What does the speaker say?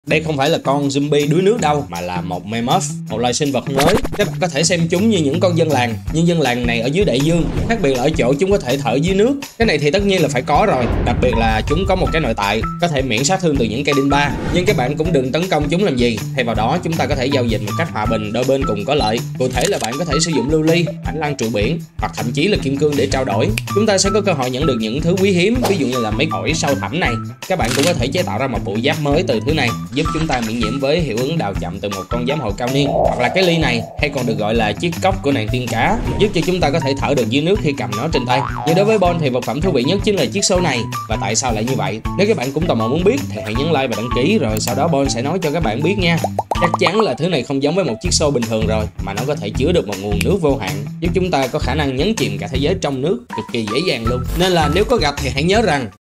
Đây không phải là con zombie đuối nước đâu, mà là một Mammoth, một loài sinh vật mới. Các bạn có thể xem chúng như những con dân làng, nhưng dân làng này ở dưới đại dương. Khác biệt là ở chỗ chúng có thể thở dưới nước. Cái này thì tất nhiên là phải có rồi. Đặc biệt là chúng có một cái nội tại có thể miễn sát thương từ những cây đinh ba. Nhưng các bạn cũng đừng tấn công chúng làm gì. Thay vào đó chúng ta có thể giao dịch một cách hòa bình, đôi bên cùng có lợi. Cụ thể là bạn có thể sử dụng lưu ly, ảnh lan trụ biển hoặc thậm chí là kim cương để trao đổi. Chúng ta sẽ có cơ hội nhận được những thứ quý hiếm, ví dụ như là mấy ổi sâu thẳm này. Các bạn cũng có thể chế tạo ra một bộ giáp mới từ thứ này, giúp chúng ta miễn nhiễm với hiệu ứng đào chậm từ một con giám hộ cao niên. Hoặc là cái ly này, hay còn được gọi là chiếc cốc của nàng tiên cá, giúp cho chúng ta có thể thở được dưới nước khi cầm nó trên tay. Nhưng đối với Bon thì vật phẩm thú vị nhất chính là chiếc xô này. Và tại sao lại như vậy? Nếu các bạn cũng tò mò muốn biết thì hãy nhấn like và đăng ký, rồi sau đó Bon sẽ nói cho các bạn biết nha. Chắc chắn là thứ này không giống với một chiếc xô bình thường rồi, mà nó có thể chứa được một nguồn nước vô hạn, giúp chúng ta có khả năng nhấn chìm cả thế giới trong nước cực kỳ dễ dàng luôn. Nên là nếu có gặp thì hãy nhớ rằng